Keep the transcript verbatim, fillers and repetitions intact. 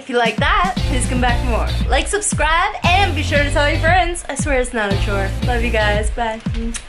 If you like that, please come back for more. Like, subscribe, and be sure to tell your friends. I swear it's not a chore. Love you guys. Bye.